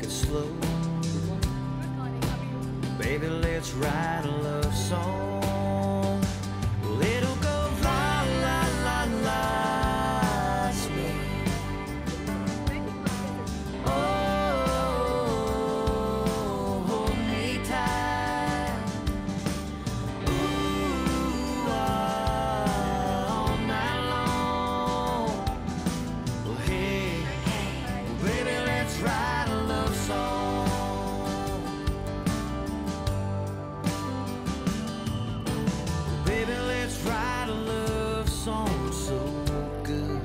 it slow. Baby, let's write a love song. Well, it'll go la la la la, me. Oh, hold me tight. Ooh, all night long. Well, hey, baby, let's write a love song. Baby, let's write a love song so good,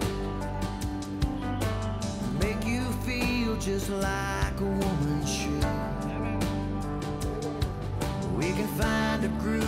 make you feel just like a woman should. We can find a groove